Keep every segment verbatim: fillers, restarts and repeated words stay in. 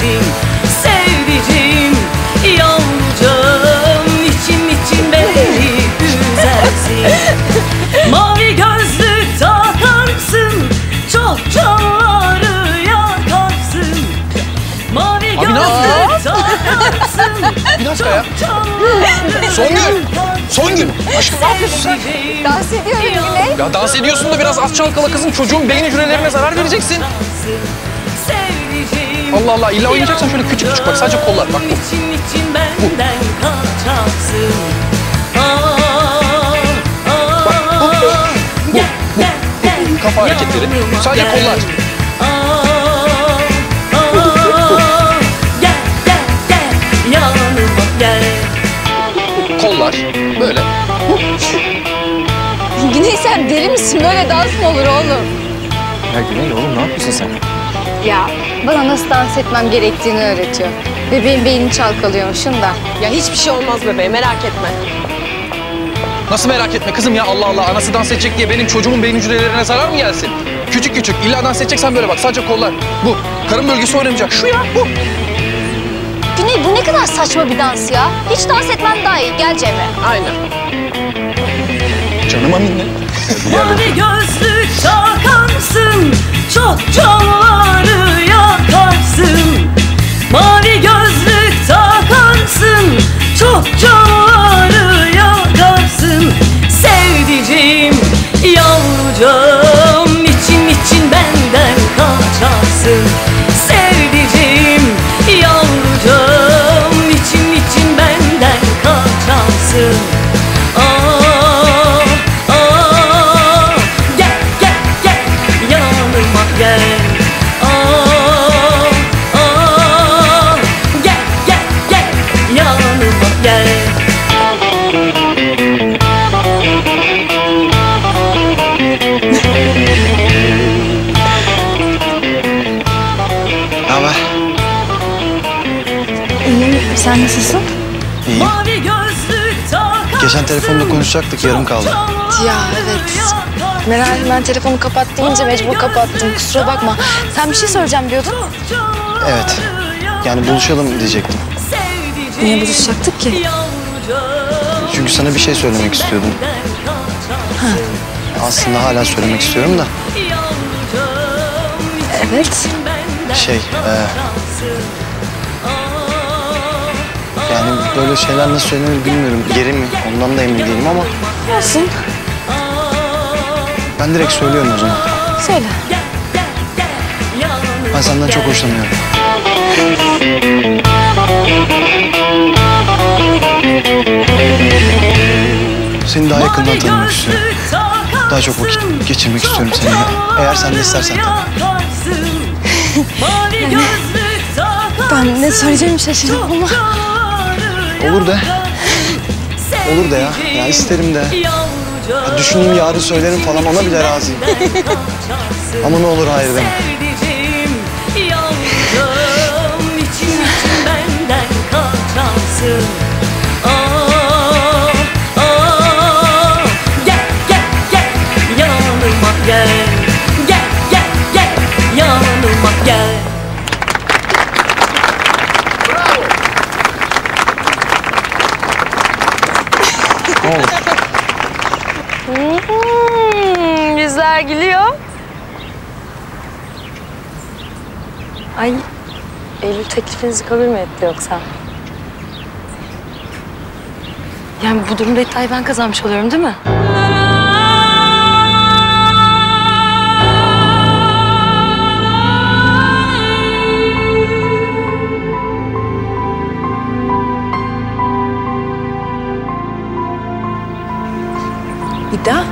güzelsin. Sevdiceğim yavrucağım, için için beni güzelsin. Mavi gözlük takarsın, çok canları yakarsın. Mavi Abi gözlük takarsın, bir dakika ya. Songül! Songül! Aşkım ne yapıyorsun sen? Dans ediyorum Güney. Ya dans ediyorsun da biraz az çalkala kızım. Çocuğun beyin hücrelerine zarar vereceksin. Allah Allah, illa oynayacaksan şöyle küçük küçük bak, sadece kollar bak bu. Bu. Bak bu. Bu. Bu. Kafa hareketleri. Sadece kollar. Kollar. Böyle. Güney sen deli misin? Böyle dans mı olur oğlum? Ya Güney oğlum ne yapıyorsun sen? Ya bana nasıl dans etmem gerektiğini öğretiyor. Bebeğin beynini çalkalıyormuşum da. Ya hiçbir şey olmaz bebeğe, merak etme. Nasıl merak etme kızım ya, Allah Allah. Anası dans edecek diye benim çocuğumun beyin hücrelerine zarar mı gelsin? Küçük küçük. İlla dans edeceksen böyle bak, sadece kollar. Bu. Karın bölgesi oynamayacak. Şu ya, bu. Güney bu ne kadar saçma bir dans ya. Hiç dans etmem daha iyi. Gel Cemre. Aynen. Canıma minnet. Mavi gözlük takarsın, çok canları yakarsın. Mavi gözlük takarsın, çok canları yakarsın. Sevdiceğim yavrucağım, için için benden kaçarsın. Sevdiceğim yavrucağım, için için benden kaçarsın. Gel, aa, aa, gel, gel, gel, yanıma gel. Ne haber? İyiyim. Sen nasılsın? İyiyim. Mavi gözlük takarsın, Geçen telefonda konuşacaktık, yarım kaldı. Ya evet. Meral ben telefonu kapat deyince mecbur kapattım. Kusura bakma. Sen bir şey söyleyeceğim diyordun. Evet. Yani buluşalım diyecektim. Niye buluşacaktık ki? Çünkü sana bir şey söylemek istiyordum. Ha. Aslında hala söylemek istiyorum da. Evet. Şey, e, yani böyle şeyler nasıl söylenir bilmiyorum. Yeri mi? Ondan da emin değilim ama Olsun. ben direkt söylüyorum o zaman. Söyle. Ben senden çok hoşlanıyorum. Seni daha yakından tanımak istiyorum. Daha çok vakit geçirmek istiyorum seninle. Eğer sen de istersen tabii. Ben ne söyleyeceğimi şaşırdım ama. Olur de. Olur de ya. Ya isterim de. Ya düşüneyim, yarın söylerim falan, ona bile razıyım. Ama ne olur hayır deme. Gel, gel, gel, yanıma gel. Gel, gel, gel, yanıma gel. Ne olur. Hmm, yüzler gülüyor. Ay, Eylül teklifinizi kabul mü etti yoksa? Yani bu durumda iddiayı ben kazanmış oluyorum değil mi? İddia?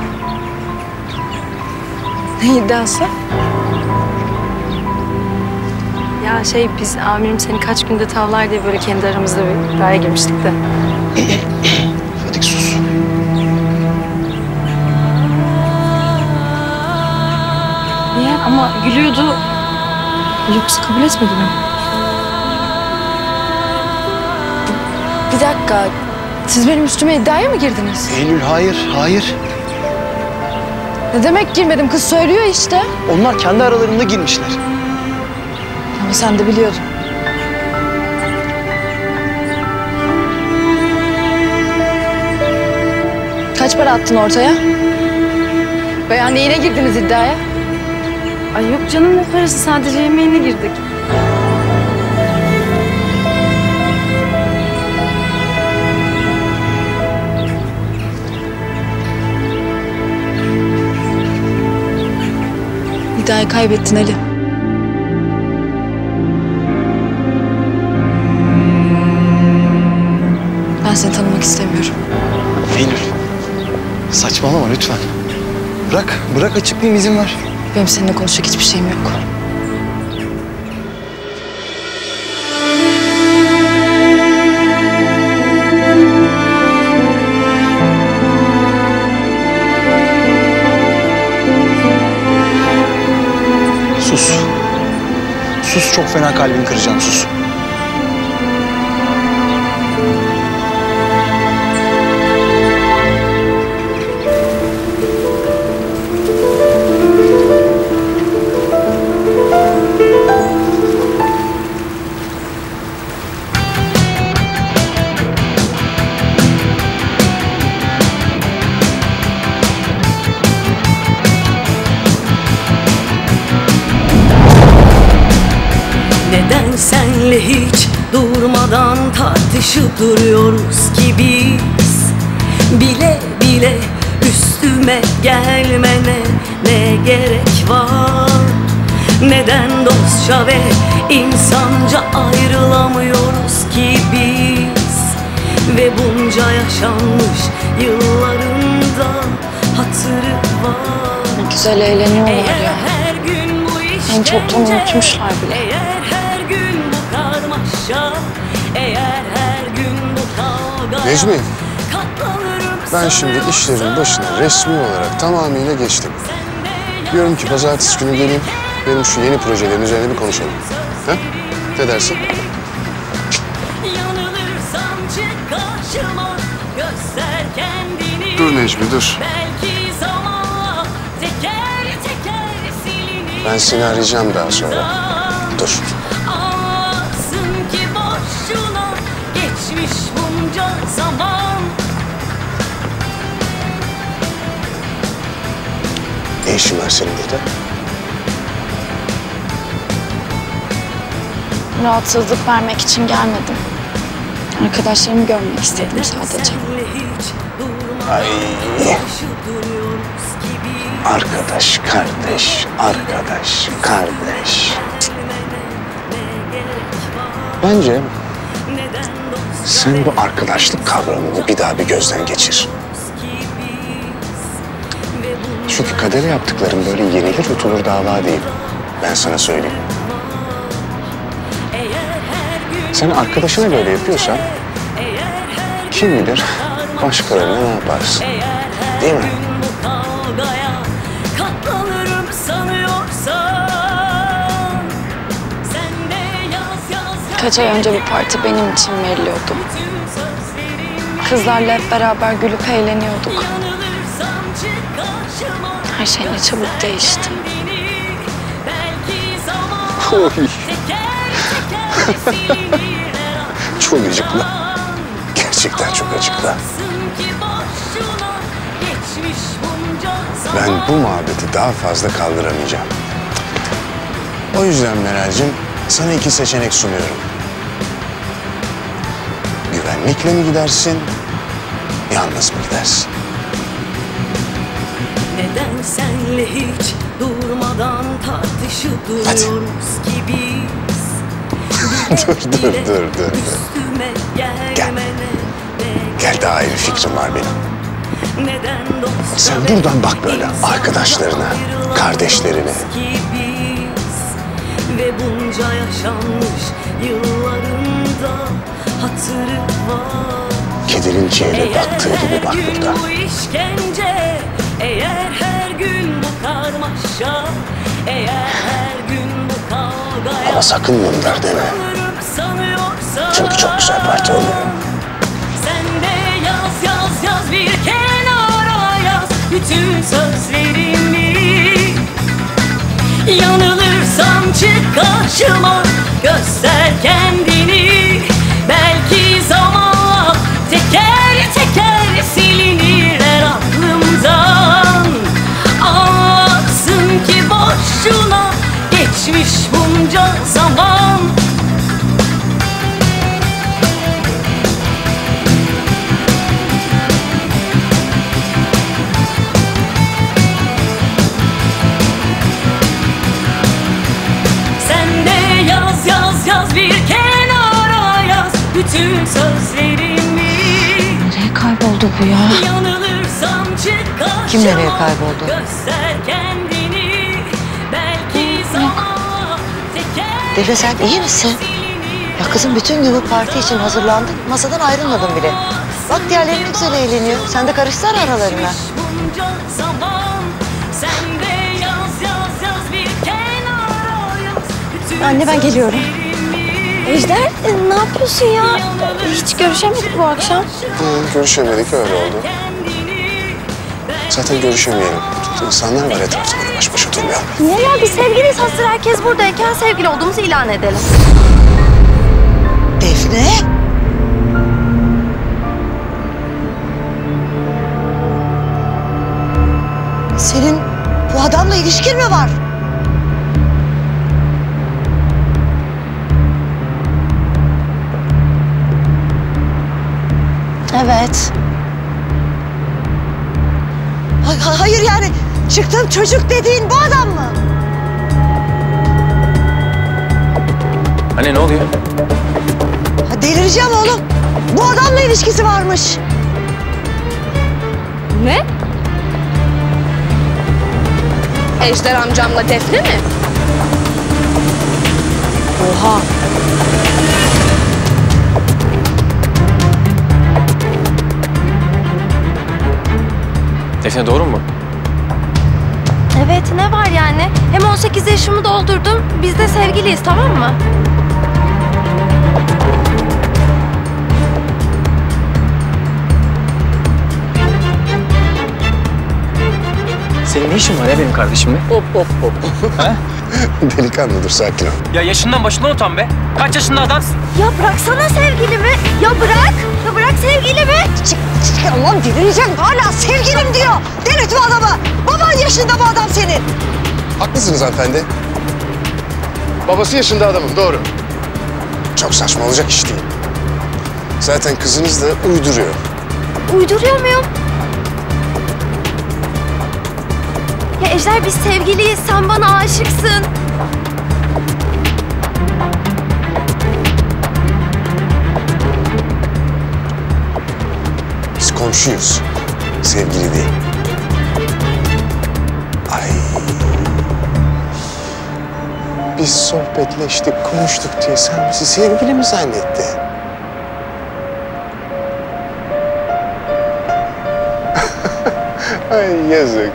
Ne iddiası? Ya şey biz amirim seni kaç günde tavlar diye böyle kendi aramızda bir iddiaya girmiştik de. Hadi sus. Niye? Ama gülüyordu. Yoksa kabul etmedi mi? Bir dakika. Siz benim üstüme iddiaya mı girdiniz? Eylül, hayır, hayır. Ne demek girmedim? Kız söylüyor işte. Onlar kendi aralarında girmişler. Ama sen de biliyordun. Kaç para attın ortaya? Beğendi yine girdiniz iddiaya. Ay yok canım ne parası, sadece yemeğine girdik. İddiayı kaybettin Ali. Ben seni tanımak istemiyorum. Eylül. Saçmalama lütfen. Bırak, bırak açıklayayım, izin ver. Benim seninle konuşacak hiçbir şeyim yok. Sus. Sus, çok fena kalbini kıracağım, sus. Neden senle hiç durmadan tartışıp duruyoruz ki biz? Bile bile üstüme gelmene ne gerek var? Neden dostça ve insanca ayrılamıyoruz ki biz? Ve bunca yaşanmış yıllarında hatırı var. Güzel eğleniyorlar Eğer ya. her gün bu Beni çoktan işkence, unutmuşlar bile. Eğer her gün bu karmaşa, eğer her gün bu kavga. Necmi, katlanırım ben şimdi işlerin başına resmi olarak tamamıyla geçtim. Diyorum ki pazartesi günü geleyim, benim şu yeni projelerin üzerine bir konuşalım. Ha? Ne dersin? Yanılırsam çık karşıma, göster kendini. Dur Necmi, dur. Belki zamanla teker teker silinir. Ben seni arayacağım daha sonra. Dur. Anlarsın ki boşuna geçmiş bunca zaman. Ne işin var senin burada? Rahatsızlık vermek için gelmedim. Arkadaşlarımı görmek istedim sadece. Ay. Arkadaş, kardeş, arkadaş, kardeş. Bence sen bu arkadaşlık kavramını bir daha bir gözden geçir. Çünkü kadere yaptıkların böyle yenilir tutulur dava değil. Ben sana söyleyeyim. Sen arkadaşına böyle yapıyorsan kim bilir başkalarına ne yaparsın? Değil mi? Katlanırım sanıyorsan, sen de yaz yaz yaz. Kaç ay önce bir parti benim için veriliyordu. Kızlarla hep beraber gülüp eğleniyorduk. Yanılırsam çık karşıma, Her şey ne çabuk değişti. kendini. Belki zaman Oy, teker teker silinir. çok acıklı. Gerçekten çok acıklı. Ben bu muhabbeti daha fazla kaldıramayacağım. O yüzden Meral'cim sana iki seçenek sunuyorum. Güvenlikle mi gidersin, yalnız mı gidersin? Neden senle hiç durmadan tartışıp duruyoruz ki biz? dur, dur, dur, dur, dur. Üstüme gelmene ne Gel, daha iyi bir fikrim var benim. Neden dostça Sen ve buradan bak böyle insanca arkadaşlarına, ayrılamıyoruz kardeşlerine. ki biz? Ve bunca yaşanmış yıllarında hatırı var. Kedinin ciğere baktığı gibi bak Eğer her gün burada. bu işkence, eğer her gün bu karmaşa, eğer her gün bu kavga. Ama sakın bunlar deme. Çünkü çok güzel parti oluyor. Sen de yaz yaz yaz bir kenara yaz bütün sözlerimi. Yanılırsam çık karşıma, göster kendini. Belki zamanla teker teker silinir her an. bütün sözlerimi. Nereye kayboldu bu ya? Yanılırsam çık karşıma. Kim nereye kayboldu? Göster kendini. Belki zaman teker. Defne sen iyi misin? Ya kızım bütün gün bu parti için hazırlandın. Masadan ayrılmadın bile. Bak diğerleri ne güzel eğleniyor. Sen de karışsana aralarına. Bunca zaman sen de yaz yaz yaz bir kenara yaz. Bütün Anne, ben geliyorum. sözlerimi. Ejder e, ne yapıyorsun ya? Hiç görüşemedik bu akşam. Hı, görüşemedik, öyle oldu. Zaten görüşemeyelim. İnsanlar var etrafta, böyle baş başa durmayalım. Niye ya? Biz sevgiliyiz. Hazır herkes buradayken sevgili olduğumuzu ilan edelim. Defne? Senin bu adamla ilişkin mi var? Evet. Ha- hayır yani çıktığım çocuk dediğin bu adam mı? Anne ne oluyor? Ha, delireceğim oğlum. Bu adamla ilişkisi varmış. Ne? Ejder amcamla Defne mi? Oha. Defne doğru mu? Evet, ne var yani? Hem on sekiz yaşımı doldurdum. Biz de sevgiliyiz, tamam mı? Senin ne işin var ya benim kardeşimle? Hop hop hop. Delikanlı dur, sakin ol. Ya yaşından başından utan be. Kaç yaşında adamsın? Ya bıraksana sevgilimi. Ya bırak. Ya bırak sevgilimi. Çık, çık Allah'ım delireceğim. Hala sevgilim diyor. Delirtme adamı. Baban yaşında bu adam senin. Haklısınız hanımefendi. Babası yaşında adamım, doğru. Çok saçma olacak iş değil. Zaten kızınız da uyduruyor. Uyduruyor muyum? Ya Ejder, biz sevgiliyiz. Sen bana aşıksın. Biz komşuyuz. Sevgili değil. Ay. Biz sohbetleştik, konuştuk diye sen bizi sevgili mi zannettin? Ay yazık.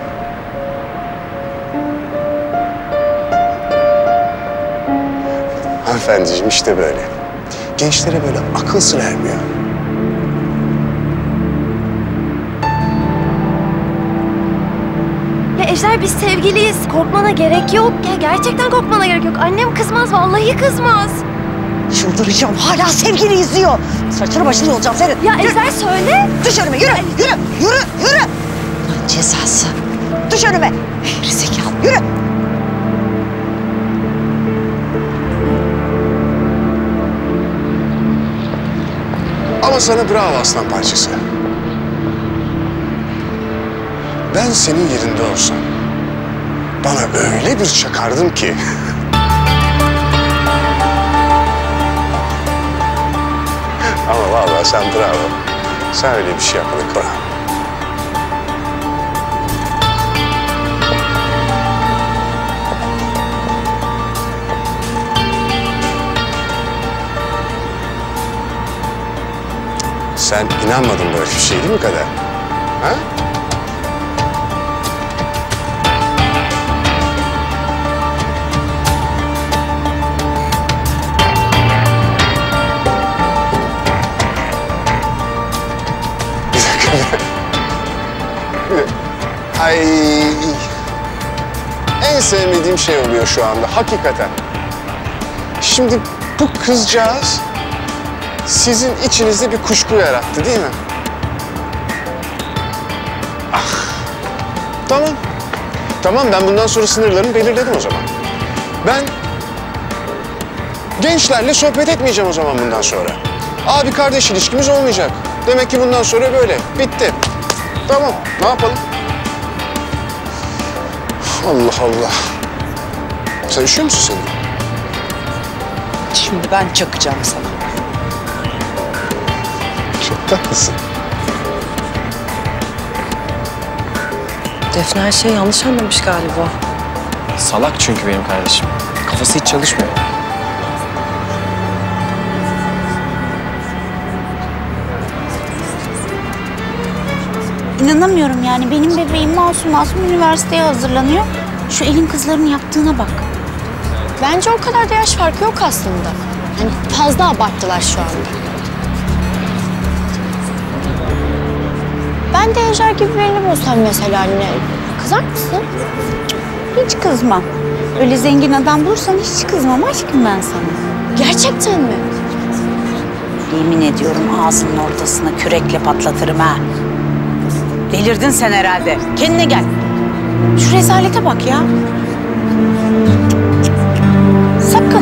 Hanımefendiciğim işte böyle. Gençlere böyle akıl sır ermiyor. Ya Ejder, biz sevgiliyiz. Korkmana gerek yok. Ya gerçekten korkmana gerek yok. Annem kızmaz, vallahi kızmaz. Çıldıracağım. Hala sevgili izliyor. Saçını başını yolacağım senin. Ya Ejder söyle. Düş önüme, yürü, yürü, yürü, yürü. Lan cezası. Düş önüme. Gerizekalı, yürü. Ama sana bravo aslan parçası. Ben senin yerinde olsam bana öyle bir çakardım ki. Ama vallahi sen bravo. Sen öyle bir şey yapmadın Koran. Sen inanmadın böyle bir şey değil mi Kader? Ha? Bir dakika. Bir dakika. Ay. En sevmediğim şey oluyor şu anda hakikaten. Şimdi bu kızcağız sizin içinizde bir kuşku yarattı değil mi? Ah. Tamam. Tamam, ben bundan sonra sınırlarımı belirledim o zaman. Ben gençlerle sohbet etmeyeceğim o zaman bundan sonra. Abi kardeş ilişkimiz olmayacak. Demek ki bundan sonra böyle. Bitti. Tamam. Ne yapalım? Allah Allah. Sen üşüyor musun sen? Şimdi ben çakacağım sana. Çok tatlısın. Defne her şeyi yanlış anlamış galiba. Salak çünkü benim kardeşim. Kafası hiç çalışmıyor. İnanamıyorum yani. Benim bebeğim masum masum üniversiteye hazırlanıyor. Şu elin kızlarının yaptığına bak. Bence o kadar da yaş farkı yok aslında. Yani fazla abarttılar şu anda. Ben de Ejder gibi birini bulsam mesela anne. Kızar mısın? Hiç kızmam. Öyle zengin adam bulursan hiç kızmam aşkım ben sana. Gerçekten mi? Yemin ediyorum ağzının ortasına kürekle patlatırım ha. Delirdin sen herhalde. Kendine gel. Şu rezalete bak ya. Sakın.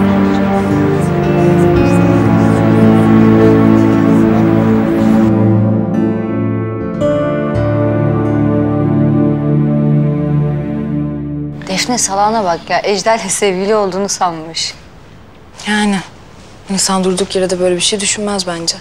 Defne salağına bak ya. Ejder'le sevgili olduğunu sanmış. Yani insan durduk yere de böyle bir şey düşünmez bence.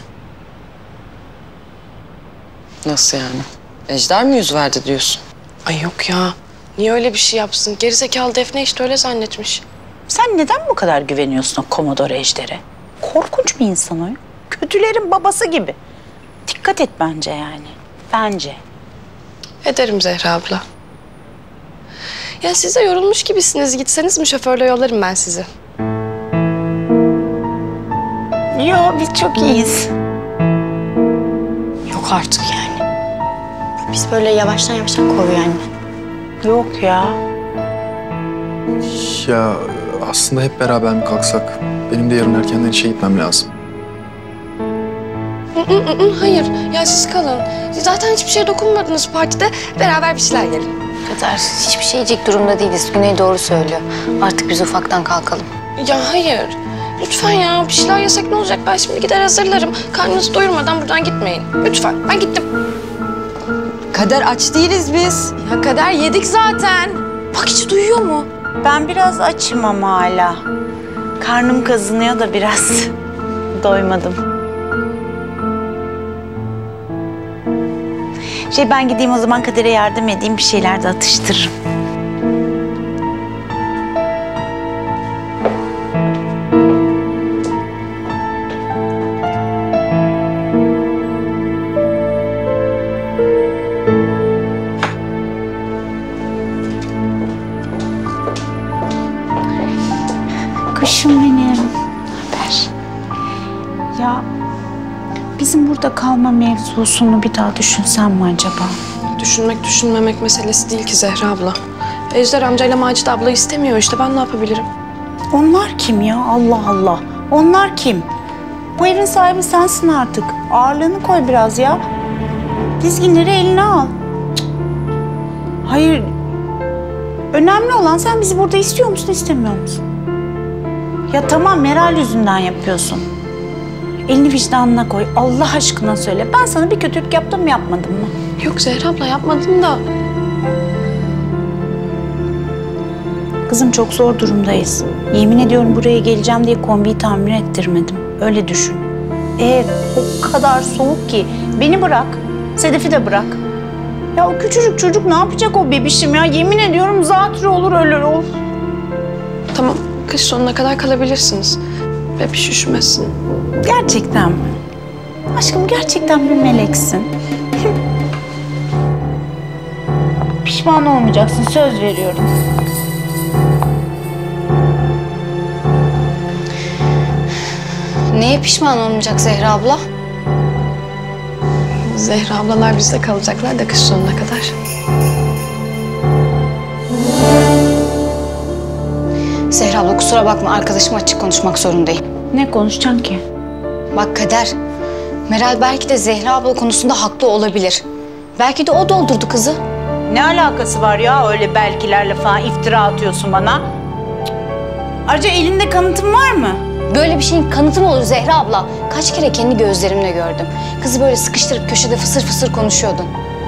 Nasıl yani? Ejder mi yüz verdi diyorsun? Ay yok ya. Niye öyle bir şey yapsın? Gerizekalı Defne işte öyle zannetmiş. Sen neden bu kadar güveniyorsun o Komodor Ejder'e? Korkunç bir insan o. Kötülerin babası gibi. Dikkat et bence yani. Bence. Ederim Zehra abla. Ya siz de yorulmuş gibisiniz. Gitseniz mi şoförle yollarım ben sizi? Yo biz çok iyiyiz. Yok artık yani. Biz böyle yavaştan yavaştan koruyor anne. Yok ya. Ya aslında hep beraber mi kalksak? Benim de yarın erkenden işe gitmem lazım. Hı, hı, hı, hayır. Ya siz kalın. Siz zaten hiçbir şeye dokunmadınız partide. Beraber bir şeyler yiyelim. Kadar hiçbir şey yiyecek durumda değiliz. Güney doğru söylüyor. Artık biz ufaktan kalkalım. Ya hayır. Lütfen ya. Bir şeyler yesek ne olacak? Ben şimdi gider hazırlarım. Karnınızı doyurmadan buradan gitmeyin. Lütfen. Ben gittim. Kader aç değiliz biz. Ya Kader yedik zaten. Bak hiç duyuyor mu? Ben biraz açım ama hala. Karnım kazınıyor da biraz. Doymadım. Şey ben gideyim o zaman Kader'e yardım edeyim. Bir şeyler de atıştırırım. Kuşum benim. Haber. Ya bizim burada kalma mevzusunu bir daha düşünsem mi acaba? Düşünmek düşünmemek meselesi değil ki Zehra abla. Ejder amcayla Macide abla istemiyor işte. Ben ne yapabilirim? Onlar kim ya? Allah Allah. Onlar kim? Bu evin sahibi sensin artık. Ağırlığını koy biraz ya. Dizginleri eline al. Cık. Hayır. Önemli olan sen bizi burada istiyor musun, istemiyor musun? Ya tamam Meral yüzünden yapıyorsun. Elini vicdanına koy. Allah aşkına söyle. Ben sana bir kötülük yaptım mı yapmadım mı? Yok Zehra abla yapmadım da. Kızım çok zor durumdayız. Yemin ediyorum buraya geleceğim diye kombiyi tamir ettirmedim. Öyle düşün. Ev o kadar soğuk ki. Beni bırak. Sedef'i de bırak. Ya o küçücük çocuk ne yapacak o bebişim ya? Yemin ediyorum zatürre olur ölür o. Tamam kış sonuna kadar kalabilirsiniz. Bebiş üşümesin. Gerçekten mi? Aşkım gerçekten bir meleksin. Pişman olmayacaksın söz veriyorum. Neye pişman olmayacak Zehra abla? Zehra ablalar bizde kalacaklar da kış sonuna kadar. Zehra abla kusura bakma arkadaşım açık konuşmak zorundayım. Ne konuşacaksın ki? Bak Kader, Meral belki de Zehra abla konusunda haklı olabilir. Belki de o doldurdu kızı. Ne alakası var ya öyle belkilerle falan iftira atıyorsun bana? Cık. Ayrıca elinde kanıtın var mı? Böyle bir şeyin kanıtı mı olur Zehra abla? Kaç kere kendi gözlerimle gördüm. Kızı böyle sıkıştırıp köşede fısır fısır konuşuyordun.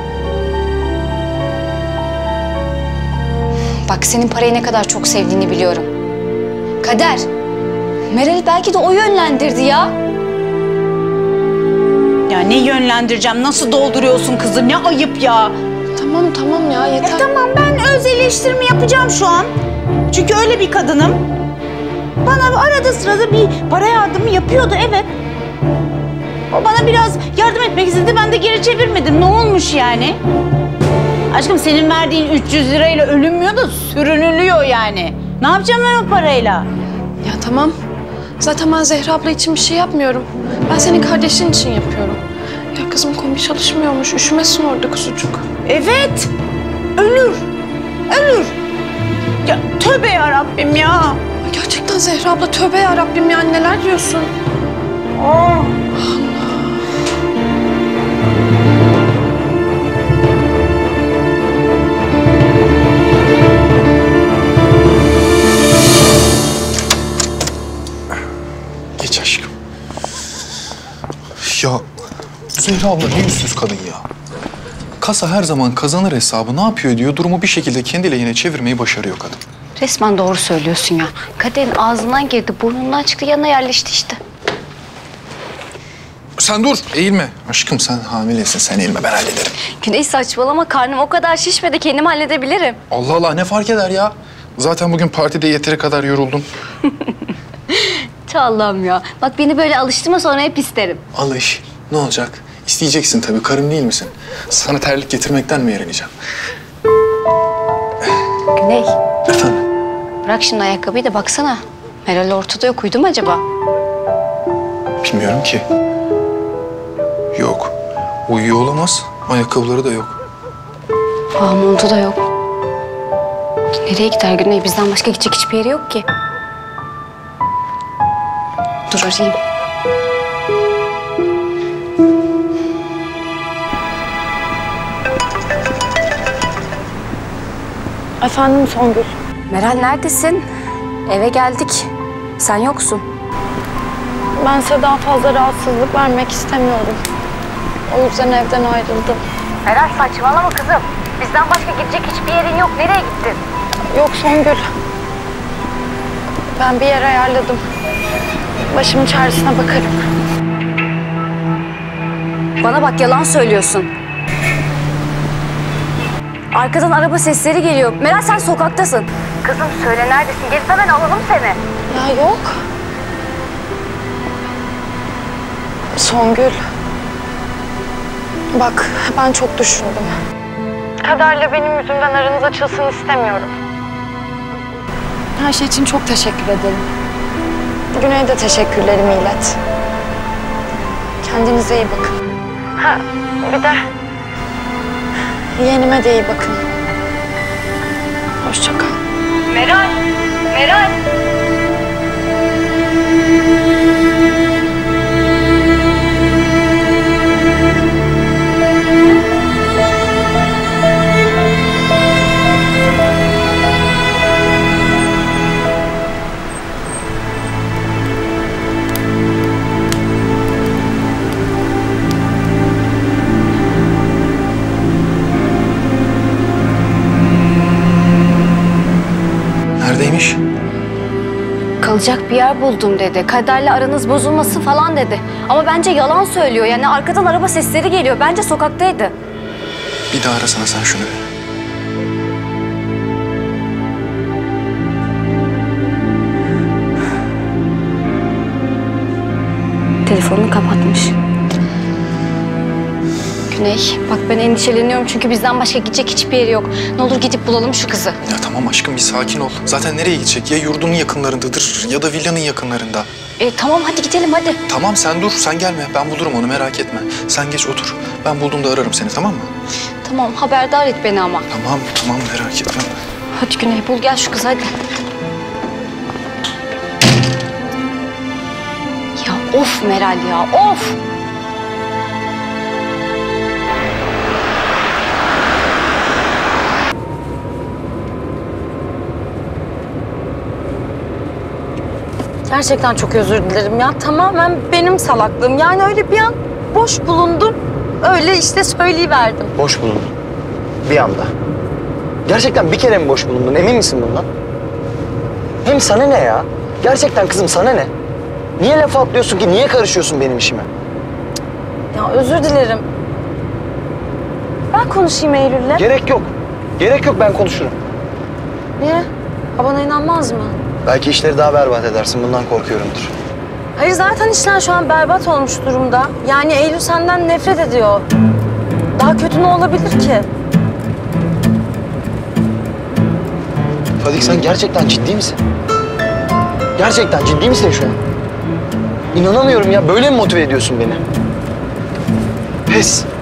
Bak senin parayı ne kadar çok sevdiğini biliyorum. Kader, Meral'i belki de o yönlendirdi ya. Ya ne yönlendireceğim? Nasıl dolduruyorsun kızı? Ne ayıp ya. Tamam tamam ya yeter. E tamam ben öz eleştirimi yapacağım şu an. Çünkü öyle bir kadınım. Bana arada sırada bir para yardımı yapıyordu evet. O bana biraz yardım etmek istedi. Ben de geri çevirmedim. Ne olmuş yani? Aşkım senin verdiğin üç yüz lirayla ölünmüyor da sürünülüyor yani. Ne yapacağım ben o parayla? Ya tamam. Zaten ben Zehra abla için bir şey yapmıyorum. Ben senin kardeşin için yapıyorum. Ya kızım kombi çalışmıyormuş. Üşümesin orada kuzucuk. Evet. Ölür. Ölür. Ya tövbe yarabbim ya. Gerçekten Zehra abla tövbe yarabbim ya neler diyorsun? Oh. Geç aşkım. Ya Zehra abla ne yüzsüz kadın ya. Kasa her zaman kazanır hesabı ne yapıyor diyor. Durumu bir şekilde kendi lehine çevirmeyi başarıyor kadın. Resmen doğru söylüyorsun ya. Kaderin ağzından girdi, burnundan çıktı, yanına yerleşti işte. Sen dur, eğilme. Aşkım sen hamilesin, sen eğilme, ben hallederim. Güney saçmalama, karnım o kadar şişmedi, kendim halledebilirim. Allah Allah, ne fark eder ya? Zaten bugün partide yeteri kadar yoruldum. Allah'ım ya. Bak beni böyle alıştırma, sonra hep isterim. Alış, ne olacak? İsteyeceksin tabii, karım değil misin? Sana terlik getirmekten mi yaranacağım? Güney, Efendim? bırak şimdi ayakkabıyı da baksana. Meral ortada yok, uyudu mu acaba? Bilmiyorum ki. Yok, uyuyor olamaz. Ayakkabıları da yok. Aa, montu da yok. Nereye gider Güney? Bizden başka gidecek hiçbir yeri yok ki. Dur arayayım. Efendim Songül. Meral neredesin? Eve geldik. Sen yoksun. Ben size daha fazla rahatsızlık vermek istemiyorum. O yüzden evden ayrıldım. Meral saçmalama kızım. Bizden başka gidecek hiçbir yerin yok. Nereye gittin? Yok Songül. Ben bir yer ayarladım. Başımın çaresine bakarım. Bana bak yalan söylüyorsun. Arkadan araba sesleri geliyor. Meral sen sokaktasın. Kızım söyle neredesin? Gelip hemen alalım seni. Ya yok. Songül. Bak ben çok düşündüm. Kaderle benim yüzümden aranız açılsın istemiyorum. Her şey için çok teşekkür ederim. Güney'e de teşekkürlerimi ilet. Kendinize iyi bakın. Ha bir de yeğenime de iyi bakın. Hoşça kal. Meral! Meral! Neredeymiş? Kalacak bir yer buldum dedi. Kaderle aranız bozulmasın falan dedi. Ama bence yalan söylüyor. Yani arkadan araba sesleri geliyor. Bence sokaktaydı. Bir daha arasana sen şunu. Telefonunu kapatmış. Güney, bak ben endişeleniyorum çünkü bizden başka gidecek hiçbir yeri yok. Ne olur gidip bulalım şu kızı. Ya tamam aşkım bir sakin ol. Zaten nereye gidecek? Ya yurdunun yakınlarındadır ya da villanın yakınlarında. E tamam hadi gidelim hadi. Tamam sen dur, sen gelme. Ben bulurum onu, merak etme. Sen geç otur. Ben bulduğumda ararım seni, tamam mı? Tamam haberdar et beni ama. Tamam, tamam merak etme. Hadi Güney bul gel şu kızı hadi. Ya of Meral ya of. Gerçekten çok özür dilerim ya. Tamamen benim salaklığım. Yani öyle bir an boş bulundum. Öyle işte söyleyiverdim. Boş bulundun. Bir anda. Gerçekten bir kere mi boş bulundun? Emin misin bundan? Hem sana ne ya? Gerçekten kızım sana ne? Niye laf atlıyorsun ki? Niye karışıyorsun benim işime? Ya özür dilerim. Ben konuşayım Eylül'le. Gerek yok. Gerek yok, ben konuşurum. Niye? Babana inanmaz mı? Belki işleri daha berbat edersin, bundan korkuyorumdur. Hayır zaten işler şu an berbat olmuş durumda. Yani Eylül senden nefret ediyor. Daha kötü ne olabilir ki? Fadik, sen gerçekten ciddi misin? Gerçekten ciddi misin şu an? İnanamıyorum ya, böyle mi motive ediyorsun beni? Pes.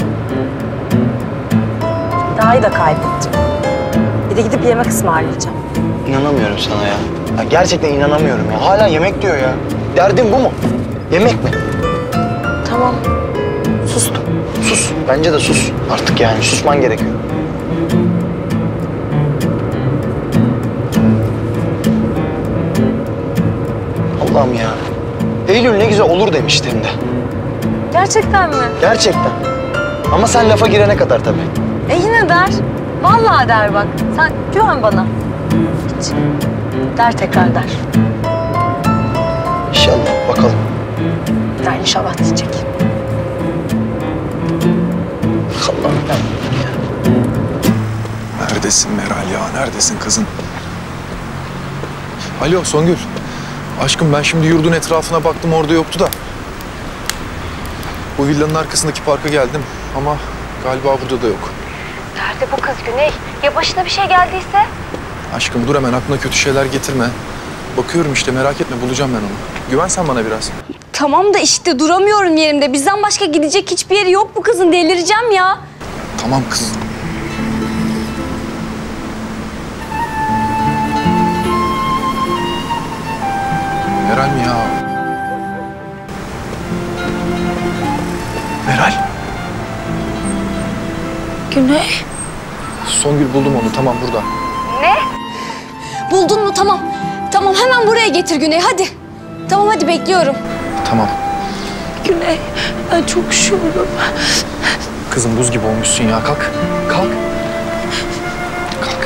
Daha da kaybettim. Bir de gidip yemek ısmarlayacağım. İnanamıyorum sana ya. Ya gerçekten inanamıyorum ya. Hala yemek diyor ya. Derdin bu mu? Yemek mi? Tamam. Sustum. Sus. Bence de sus. Artık yani susman gerekiyor. Allah'ım ya. Eylül ne güzel olur demişti hem de. Gerçekten mi? Gerçekten. Ama sen lafa girene kadar tabii. E yine der. Vallahi der bak. Sen güven bana. Hiç. Der tekrar der. İnşallah bakalım. Der inşallah diyecek. Allah'ım ya. Neredesin Meral ya? Neredesin kızım? Alo Songül. Aşkım ben şimdi yurdun etrafına baktım, orada yoktu da. Bu villanın arkasındaki parka geldim ama galiba burada da yok. Nerede bu kız Güney? Ya başına bir şey geldiyse? Aşkım dur hemen, aklına kötü şeyler getirme. Bakıyorum işte, merak etme, bulacağım ben onu. Güven sen bana biraz. Tamam da işte duramıyorum yerimde. Bizden başka gidecek hiçbir yeri yok bu kızın. Delireceğim ya. Tamam kız. Meral mi ya? Meral. Güney. Songül buldum onu, tamam burada. Ne? Buldun mu? Tamam. Tamam hemen buraya getir Güney hadi. Tamam hadi bekliyorum. Tamam. Güney ben çok üşüyorum. Kızım buz gibi olmuşsun ya, kalk. Kalk. Kalk.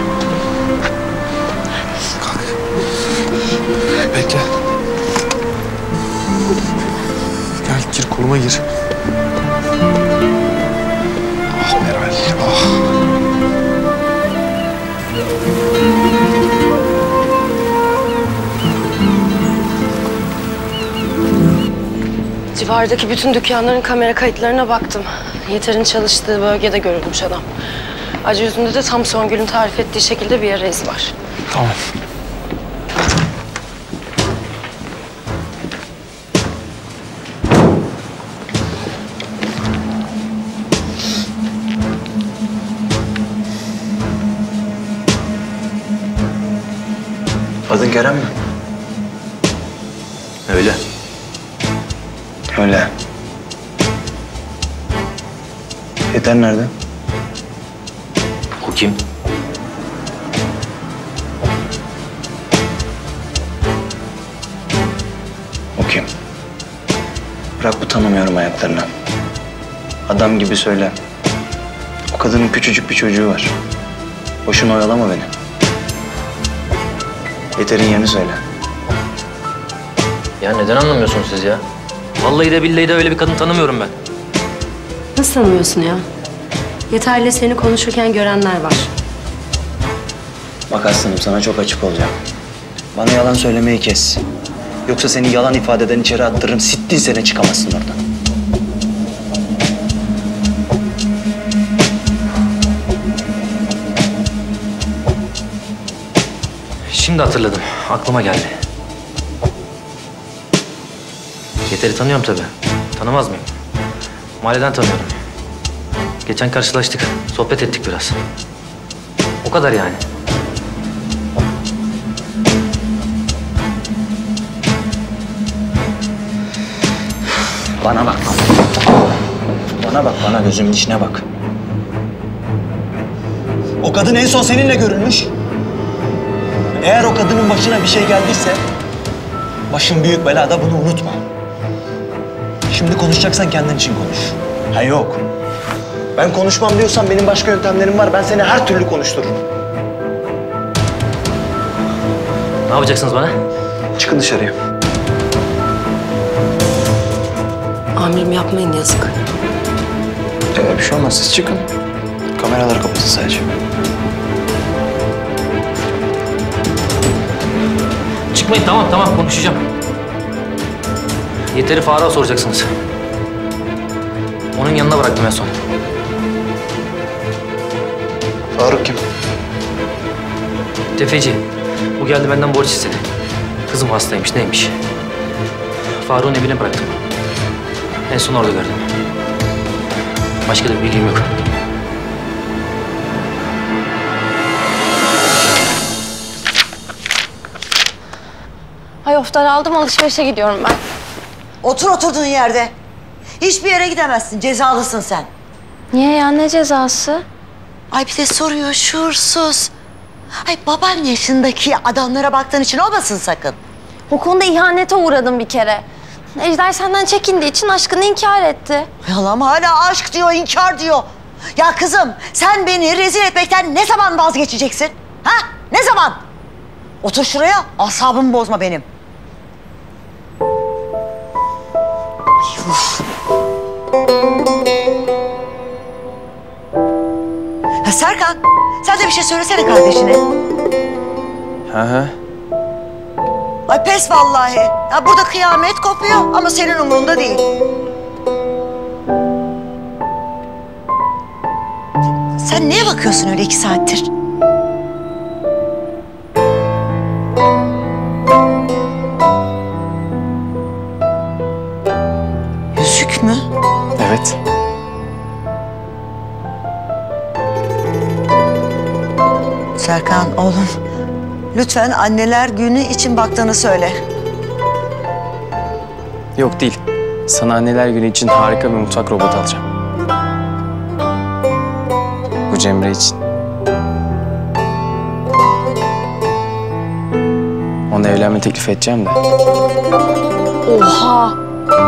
Kalk. Bekle. Gel gir, koluma gir. Ah Meral, ah. Civardaki bütün dükkanların kamera kayıtlarına baktım. Yeter'in çalıştığı bölgede görülmüş adam. Acı yüzünde de tam Songül'ün tarif ettiği şekilde bir yara izi var. Tamam. Adın Kerem mi? Öyle. Öyle. Yeter nerede? O kim? O kim? Bırak bu, tanımıyorum ayaklarını. Adam gibi söyle. O kadının küçücük bir çocuğu var. Boşuna oyalama beni. Yeter'in yerini söyle. Ya neden anlamıyorsunuz siz ya? Vallahi de billahi de öyle bir kadın tanımıyorum ben. Nasıl tanımıyorsun ya? Yeter'le seni konuşurken görenler var. Bak aslanım, sana çok açık olacağım. Bana yalan söylemeyi kes. Yoksa seni yalan ifadeden içeri attırırım. Sittin sene çıkamazsın oradan. Şimdi hatırladım. Aklıma geldi. Yeter'i tanıyorum tabii. Tanımaz mıyım? Mahalleden tanıyorum. Geçen karşılaştık. Sohbet ettik biraz. O kadar yani. Bana bak. Bana bak, bana gözümün içine bak. O kadın en son seninle görülmüş. Eğer o kadının başına bir şey geldiyse başın büyük belada, bunu unutma. Şimdi konuşacaksan kendin için konuş. Ha yok. Ben konuşmam diyorsan benim başka yöntemlerim var. Ben seni her türlü konuştururum. Ne yapacaksınız bana? Çıkın dışarıya. Amirim Yalvarırım yapmayın yazık. Ee, bir şey olmaz, siz çıkın. Kameraları kapatın sadece. Çıkmayın, tamam tamam konuşacağım. Yeter'i Faruk'a soracaksınız. Onun yanına bıraktım en son. Faruk kim? Tefeci. Bu geldi benden borç istedi. Kızım hastaymış, neymiş? Faruk'un evine bıraktım. En son orada gördüm. Başka da bir bilgim yok. Ay of daraldım, alışverişe gidiyorum ben. Otur oturduğun yerde. Hiçbir yere gidemezsin. Cezalısın sen. Niye ya? Ne cezası? Ay bir de soruyor şuursuz. Ay baban yaşındaki adamlara baktığın için olmasın sakın. O konuda ihanete uğradım bir kere. Ejder senden çekindiği için aşkını inkar etti. Yalan hala aşk diyor, inkar diyor. Ya kızım sen beni rezil etmekten ne zaman vazgeçeceksin? Ha? Ne zaman? Otur şuraya, asabımı bozma benim. Uf. Ya Serkan, sen de bir şey söylesene kardeşine. Hı hı. Ay pes vallahi. Ya burada kıyamet kopuyor ama senin umurunda değil. Sen neye bakıyorsun öyle iki saattir? Yüzük mü? Evet. Serkan oğlum, lütfen anneler günü için baktığını söyle. Yok değil. Sana anneler günü için harika bir mutfak robotu alacağım. Bu Cemre için. Ona evlenme teklif edeceğim de. Oha!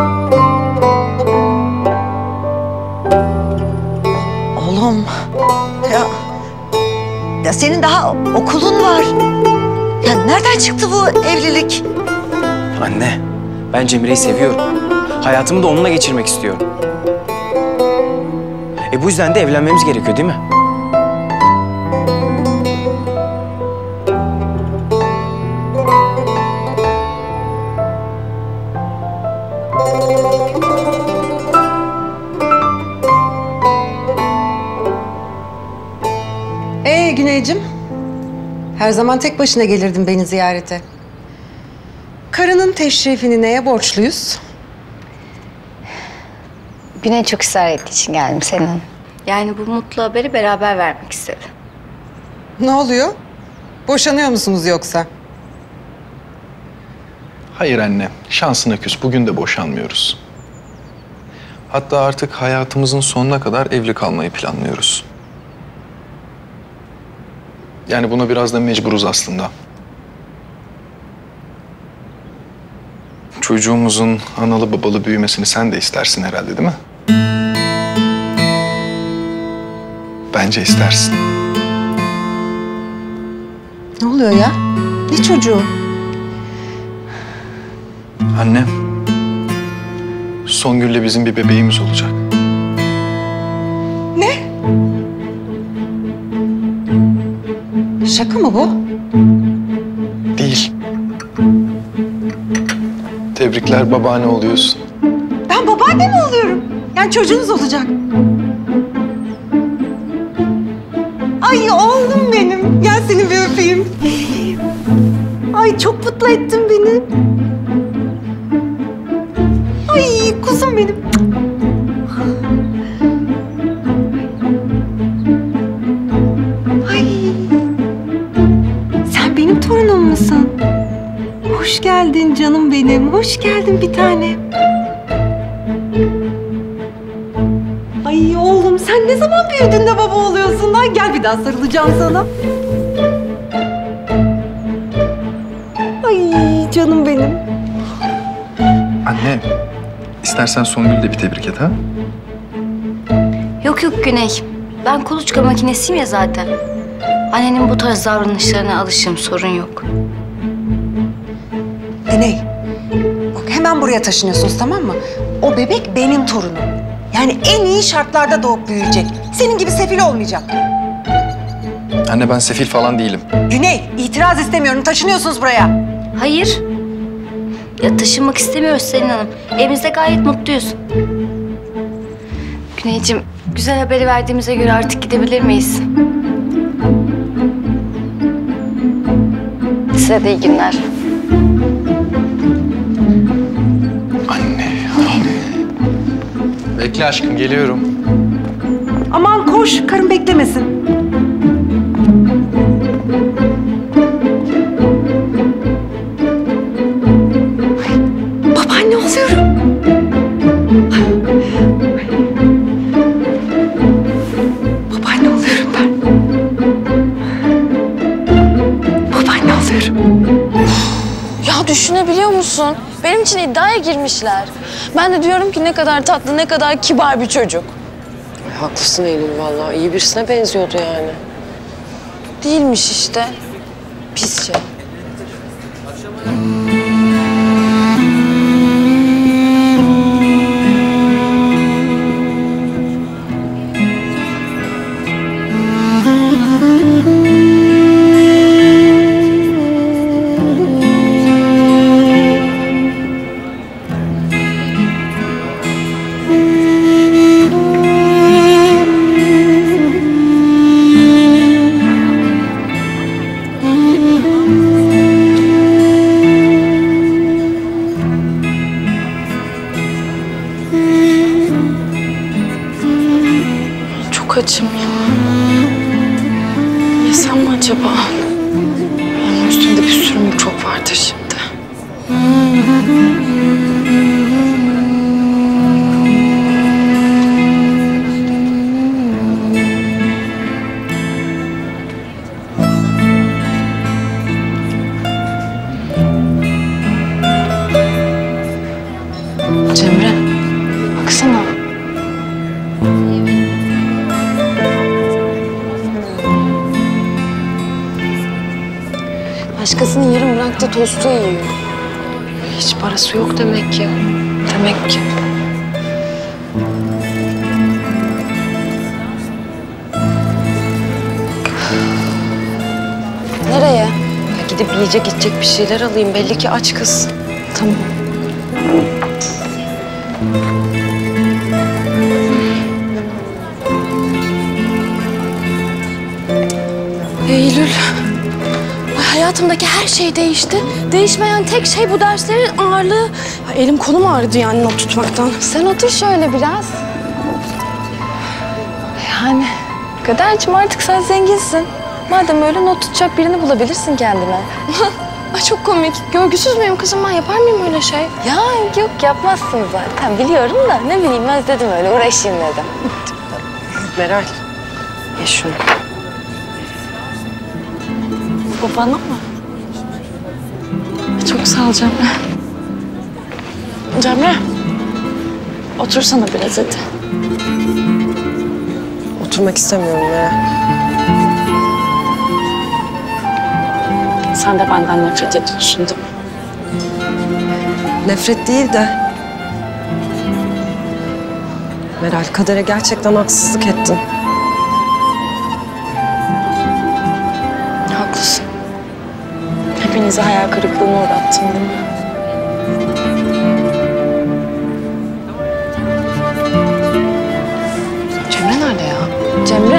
Oğlum, ya, ya senin daha okulun var. Ya nereden çıktı bu evlilik? Anne, ben Cemre'yi seviyorum. Hayatımı da onunla geçirmek istiyorum. E bu yüzden de evlenmemiz gerekiyor değil mi? Ee Güneycim, her zaman tek başına gelirdin beni ziyarete. Karının teşrifini neye borçluyuz? Güney çok ısrar ettiği için geldim senin. Yani bu mutlu haberi beraber vermek istedi. Ne oluyor? Boşanıyor musunuz yoksa? Hayır anne, şansına küs. Bugün de boşanmıyoruz. Hatta artık hayatımızın sonuna kadar evli kalmayı planlıyoruz. Yani buna biraz da mecburuz aslında. Çocuğumuzun analı babalı büyümesini sen de istersin herhalde değil mi? Bence istersin. Ne oluyor ya? Ne çocuğu? Anne, Songül'le bizim bir bebeğimiz olacak. Ne? Şaka mı bu? Değil. Tebrikler, babaanne oluyorsun. Ben babaanne mi oluyorum? Yani çocuğunuz olacak. Ay oğlum benim. Gel seni bir öpeyim. Ay çok mutlu ettin beni. Ay kuzum benim. Ay. Sen benim torunum musun? Hoş geldin canım benim. Hoş geldin bir tane. Ay oğlum sen ne zaman büyüdün de baba oluyorsun lan? Gel bir daha sarılacağım sana. Ay canım benim. Anne, istersen Songül'ü de bir tebrik et ha? Yok yok Güney. Ben kuluçka makinesiyim ya zaten. Annenin bu tarz davranışlarına alışığım, sorun yok. Güney, bak hemen hemen buraya taşınıyorsunuz, tamam mı? O bebek benim torunum. Yani en iyi şartlarda doğup büyüyecek. Senin gibi sefil olmayacak. Anne ben sefil falan değilim. Güney, itiraz istemiyorum. Taşınıyorsunuz buraya. Hayır. Ya taşınmak istemiyoruz Selin Hanım. Evimizde gayet mutluyuz. Güneyciğim, güzel haberi verdiğimize göre artık gidebilir miyiz? Size de iyi günler. Anne, anne. Bekle aşkım, geliyorum. Aman koş, karın beklemesin. Babaanne oluyorum. Babaanne oluyorum ben. Babaanne oluyorum. Ya düşünebiliyor musun? Benim için iddiaya girmişler. Ben de diyorum ki ne kadar tatlı, ne kadar kibar bir çocuk. Haklısın Eylül vallahi. İyi birisine benziyordu yani. Değilmiş işte. Pis şey. Çok açım ya. Yesem mi acaba? Onun üstünde bir sürü mikrop vardır şimdi. Cemre, baksana. Başkasının yarım bıraktığı tostu yiyor. Hiç parası yok demek ki. Demek ki. Nereye? Ya gidip yiyecek içecek bir şeyler alayım. Belli ki aç kız. Tamam. Eylül. Ay, hayatımdaki her şey değişti. Değişmeyen tek şey bu derslerin ağırlığı. Ay, elim kolum ağrıdı yani not tutmaktan. Sen otur şöyle biraz. Yani Kaderciğim artık sen zenginsin. Madem öyle not tutacak birini bulabilirsin kendine. Ay çok komik. Görgüsüz müyüm kızım, ben yapar mıyım öyle şey? Ya yok yapmazsın zaten biliyorum da ne bileyim ben dedim öyle uğraşayım dedim. Meral, ye şunu. Babana mı? Çok sağ ol Cemre. Cemre, otursana biraz hadi. Oturmak istemiyorum Meral. Sen de benden nefret ediyorsun değil mi? Nefret değil de... Meral, Kader'e gerçekten haksızlık ettin. Haklısın. Hepinizi hayal kırıklığına uğrattım değil mi? Cemre nerede ya? Cemre.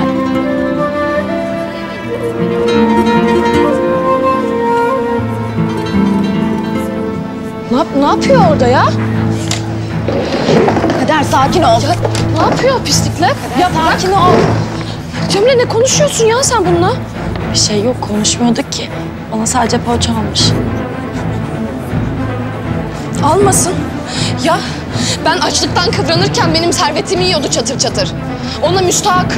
Ne, yap ne yapıyor orada ya? Kader sakin ol. Ya, ne yapıyor o pislikler? Ya Sakin ol. Cemre ne konuşuyorsun ya sen bununla? Bir şey yok konuşmuyorduk ki. Bana sadece poğaça almış. Almasın. Ya ben açlıktan kıvranırken benim servetimi yiyordu çatır çatır. Ona müstahak.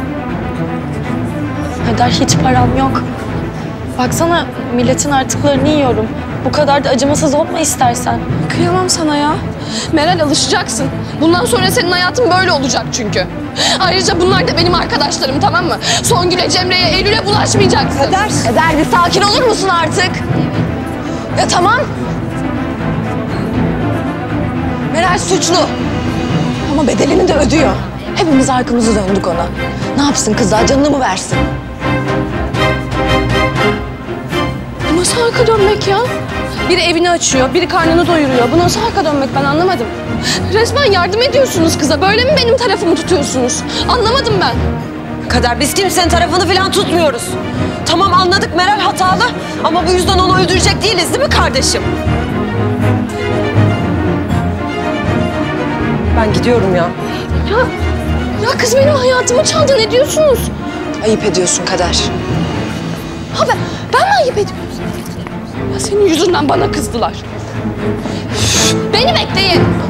Kader hiç param yok. Baksana milletin artıklarını yiyorum. Bu kadar da acımasız olma istersen. Kıyamam sana ya. Meral alışacaksın. Bundan sonra senin hayatın böyle olacak çünkü. Ayrıca bunlar da benim arkadaşlarım, tamam mı? Songül'e, Cemre'ye, Eylül'e bulaşmayacaksın. Kader. Kader bir sakin olur musun artık? Ya tamam. Kader suçlu. Ama bedelini de ödüyor. Hepimiz arkamızı döndük ona. Ne yapsın kızlar, canını mı versin? Bu nasıl arka dönmek ya? Biri evini açıyor, biri karnını doyuruyor. Bu nasıl arka dönmek ben anlamadım. Resmen yardım ediyorsunuz kıza. Böyle mi benim tarafımı tutuyorsunuz? Anlamadım ben. Kader biz kimsenin tarafını falan tutmuyoruz. Tamam anladık Meral hatalı ama bu yüzden onu öldürecek değiliz değil mi kardeşim? Ben gidiyorum ya. Ya, ya kız benim hayatımı çaldı. Ne diyorsunuz? Ayıp ediyorsun Kader. Ha ben, ben mi ayıp ediyorum? Ya senin yüzünden bana kızdılar. Beni bekleyin.